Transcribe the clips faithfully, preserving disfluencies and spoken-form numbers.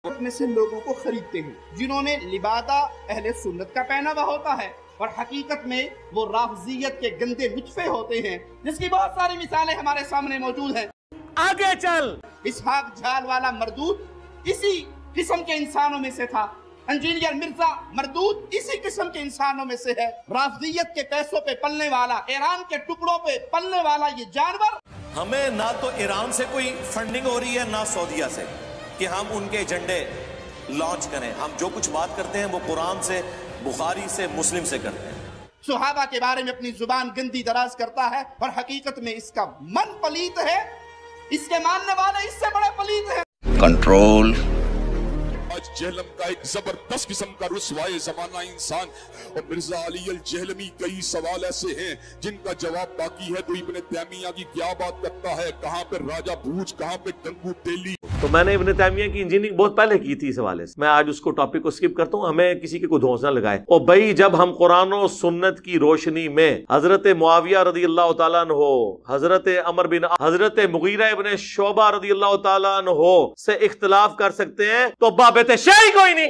میں سے لوگوں کو خریدتے ہیں جنہوں نے لبادہ اہل سنت کا پہناوا ہوتا ہے اور حقیقت میں وہ رافضیت کے گندے لطفے ہوتے ہیں، جس کی بہت ساری مثالیں ہمارے سامنے موجود ہیں۔ آگے چل اسحاق جھال والا مردود اسی قسم کے انسانوں میں سے تھا، انجینئر مرزا مردود اسی قسم کے انسانوں میں سے ہے، رافضیت کے پیسوں پہ پلنے والا، ایران کے ٹکڑوں پہ پلنے والا یہ جانور۔ ہمیں نہ تو ایران سے کوئی فنڈنگ ہو رہی ہے نہ سعودیہ سے کہ ہم ان کے ایجنڈے لانچ کریں، ہم جو کچھ بات کرتے ہیں وہ قرآن سے، بخاری سے، مسلم سے کرتے ہیں۔ صحابہ کے بارے میں اپنی زبان گندی دراز کرتا ہے اور حقیقت میں اس کا من پلیت ہے، اس کے ماننے والے اس سے بڑے پلیت ہیں۔ کنٹرول آج جہلم کا ایک زبردست قسم کا رسوائے زمانہ انسان، اور مرزا علی الجہلمی کئی سوال ایسے ہیں جن کا جواب باقی ہے۔ تو ابن تیمیہ کی کیا بات کرتا ہے، کہاں پہ راجہ بھوج، کہاں پہ گنگو تیلی۔ تو میں نے ابن تیمیہ کی انجینئرنگ بہت پہلے کی تھی اس حوالے سے، میں آج اس کو ٹاپک کو سکپ کرتا ہوں، ہمیں کسی کے کو دھونس نہ لگائے۔ اور بھائی جب ہم قرآن و سنت کی روشنی میں حضرت معاویہ رضی اللہ تعالیٰ عنہ، حضرت عمر بن حضرت مغیرہ ابن شعبہ رضی اللہ تعالیٰ عنہ سے اختلاف کر سکتے ہیں تو بابت شیعی کوئی نہیں،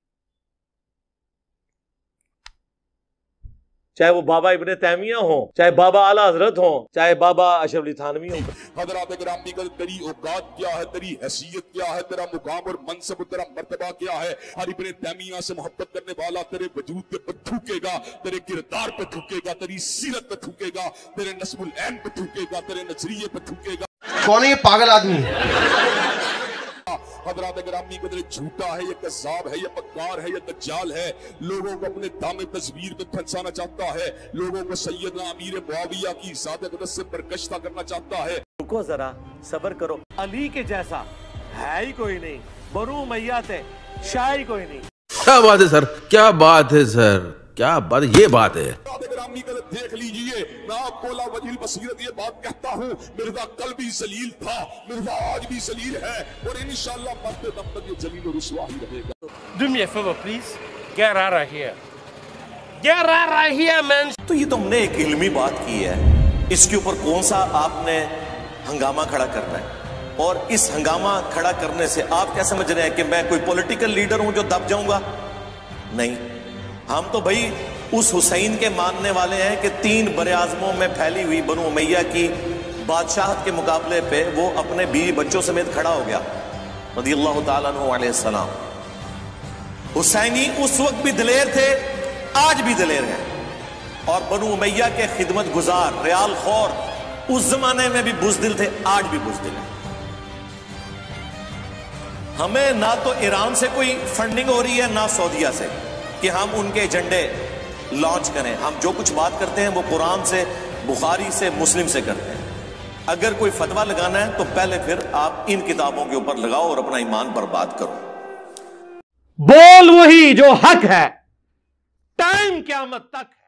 چاہے وہ بابا ابن تیمیہ ہوں، چاہے بابا اعلی حضرت ہوں، چاہے بابا اشرف علی تھانوی ہوں۔ حضرات گرامی کا تیری اوقات کیا ہے، تیری حیثیت کیا ہے، تیرا مقام اور منصب، تیرا مرتبہ کیا ہے؟ ہر ابن تیمیہ سے محبت کرنے والا تیرے وجود پہ تھوکے گا، تیرے کردار پہ تھوکے گا، تیری سیرت پہ تھوکے گا، تیرے نسب العین پہ تھوکے گا، تیرے نظریے پہ تھوکے گا۔ کون ہے یہ پاگل آدمی؟ حضرات گرامی قدر جھوٹا ہے، یہ کذاب ہے، یہ پکار ہے، یہ دجال ہے، لوگوں کو اپنے دام تصویر میں پھنسانا چاہتا ہے، لوگوں کو سیدنا امیر معاویہ کی ذات اقدس سے برگشتہ کرنا چاہتا ہے۔ رکو ذرا، صبر کرو، علی کے جیسا ہے ہی کوئی نہیں، بنو امیہ تھے، شاہ ہی کوئی نہیں۔ کیا بات ہے سر، کیا بات ہے سر، کیا بات ہے، یہ بات ہے۔ دیکھ لیجئے، میں آپ کو لا وجہ البصیرت یہ بات کہتا ہوں، مرزا کل بھی ذلیل تھا، مرزا آج بھی ذلیل ہے، اور انشاءاللہ مرتے دم تک یہ ذلیل و رسوا ہی رہے گا۔ Do me a favor, please. Get out of here. Get out of here, man. تو یہ تم نے ایک علمی بات کی ہے، اس کے اوپر کون سا آپ نے ہنگامہ کھڑا کرنا ہے؟ اور اس ہنگامہ کھڑا کرنے سے آپ کیا سمجھ رہے ہیں کہ میں کوئی پولیٹیکل لیڈر ہوں جو دب جاؤں گا؟ نہیں، ہم تو بھائی اس حسین کے ماننے والے ہیں کہ تین براعظموں میں پھیلی ہوئی بنو امیہ کی بادشاہت کے مقابلے پہ وہ اپنے بیوی بچوں سمیت کھڑا ہو گیا رضی اللہ تعالیٰ عنہ علیہ السلام۔ حسینی اس وقت بھی دلیر تھے، آج بھی دلیر ہیں، اور بنو امیہ کے خدمت گزار، ریال خور اس زمانے میں بھی بزدل تھے، آج بھی بزدل ہیں۔ ہمیں نہ تو ایران سے کوئی فنڈنگ ہو رہی ہے نہ سعودیہ سے کہ ہم ان کے ایجنڈے لانچ کریں، ہم جو کچھ بات کرتے ہیں وہ قرآن سے، بخاری سے، مسلم سے کرتے ہیں۔ اگر کوئی فتویٰ لگانا ہے تو پہلے پھر آپ ان کتابوں کے اوپر لگاؤ اور اپنا ایمان برباد کرو۔ بول وہی جو حق ہے، ٹائم قیامت تک ہے۔